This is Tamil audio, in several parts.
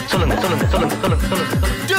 சொல்லுங்க சொல்லுங்க சொல்லுங்க சொல்லுங்க சொல்லுங்க.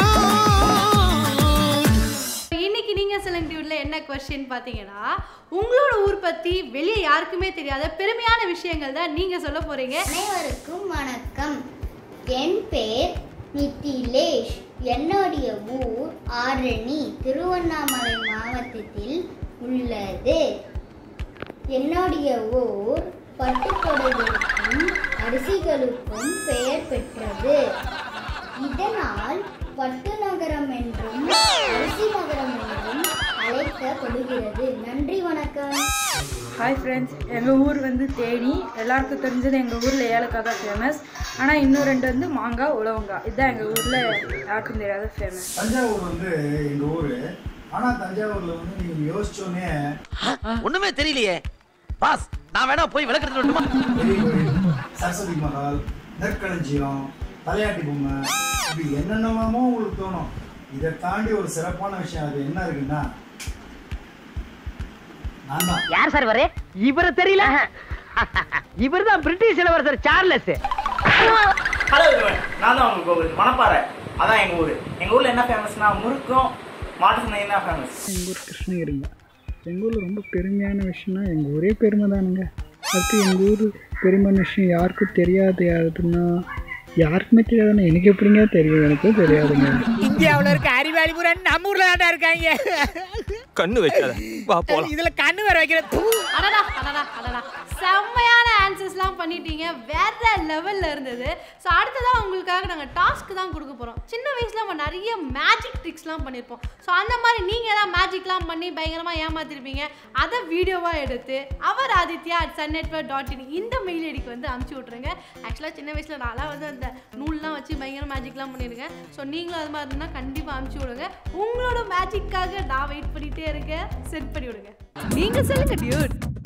இன்னைக்கு நீங்க சொல்லுங்க டியூட்ல என்ன क्वेश्चन பாத்தீங்கன்னா, உங்களோட ஊர் பத்தி வெளிய யாருக்குமே தெரியாத பெருமையான விஷயங்கள் தான் நீங்க சொல்ல போறீங்க. அனைவருக்கும் வணக்கம். என் பேர் நிதிலேஷ். என்னுடைய ஊர் ஆரணி, திருவண்ணாமலை மாவட்டத்தில் உள்ளது. என்னுடைய ஊர் பட்டுப்புடவைகளுக்கும் அரிசிகளுக்கும் பெயர் பெற்றது. இதனால் பட்டு நகரம் என்றும் அரிசி நகரம் என்றும் அழைக்கப்படுகிறது. நன்றி, வணக்கம். ஹாய் ஃப்ரெண்ட்ஸ், எங்கள் ஊர் வந்து தேனி. எல்லாருக்கும் தெரிஞ்சது எங்கள் ஊரில் ஏலக்காய் தான் ஃபேமஸ். ஆனால் இன்னும் ரெண்டு வந்து மாங்காய், உலவங்காய். இதுதான் எங்கள் ஊரில் யாருக்கும் தெரியாத ஃபேமஸ். தஞ்சாவூர் வந்து எங்கள் ஊர். ஆனால் தஞ்சாவூரில் வந்து நீங்கள் யோசிச்சோன்னே ஒண்ணுமே தெரியலையே பாஸ், நான் வேணா போய் விளக்கெடுத்து வரட்டுமா? பெரிய கோயில், சரஸ்வதி மஹால், நெற்களஞ்சியம், தலையாட்டி பொம்மை, இப்படி என்னென்னமோ உங்களுக்கு தோணும். இதை தாண்டி ஒரு சிறப்பான விஷயம் அது என்ன இருக்குன்னா, நான் தான். யார் சார் இவரு? இவரை தெரியல. இவர் தான் பிரிட்டிஷ் இளவரசர் சார்லஸ். ஹலோ, நான் தான் உங்களுக்கு கோவில் மணப்பாறை. அதான் எங்கள் ஊர். எங்கள் ஊரில் என்ன ஃபேமஸ்னா முறுக்கும் மாட்டு சந்தையும் தான் ஃபேமஸ். எங்கள் ஊர் கிருஷ்ணகிரிங்க. எங்கள் ஊரில் ரொம்ப பெருமையான விஷயம்னா எங்கள் ஊரே பெருமை தானுங்க. அடுத்து எங்கள் ஊர் பெருமையான விஷயம் யாருக்கும் தெரியாது. யாருக்குமே தெரியாதுன்னா எனக்கு எப்படிங்க தெரியும்? எனக்கும் தெரியாதுங்க. இந்தியாவில் இருக்க அறிவாளி பூரா நம்ம ஊர்ல தான் இருக்காங்க. கண்ணு வைக்காத, வா போலாம். இதுல கண்ணு வர வைக்கிற. அடடா அடடா அடடா, செம்மையான ஆன்சர்ஸ்லாம் பண்ணிட்டீங்க. வேற லெவல்ல இருந்தது. ஸோ அடுத்ததான் உங்களுக்காக நாங்கள் டாஸ்க் தான் கொடுக்க போகிறோம். சின்ன வயசில் நம்ம நிறைய மேஜிக் ட்ரிக்ஸ்லாம் பண்ணியிருப்போம். ஸோ அந்த மாதிரி நீங்கள் ஏதாவது மேஜிக்லாம் பண்ணி பயங்கரமாக ஏமாத்திருப்பீங்க. அதை வீடியோவாக எடுத்து அவர் aditya@sunnetwork.in இந்த மெயில் ஐடிக்கு வந்து அனுப்பிச்சி விட்ருங்க. ஆக்சுவலாக சின்ன வயசில் நான்லாம் வந்து அந்த நூல்லாம் வச்சு பயங்கர மேஜிக்லாம் பண்ணியிருக்கேன். ஸோ நீங்களும் அது மாதிரி இருந்தால் கண்டிப்பாக அனுப்பிச்சி விடுங்க. உங்களோட மேஜிக்காக நான் வெயிட் பண்ணிகிட்டே இருக்கேன். செட் பண்ணி விடுங்க. நீங்கள் சொல்லுங்க டியூட்.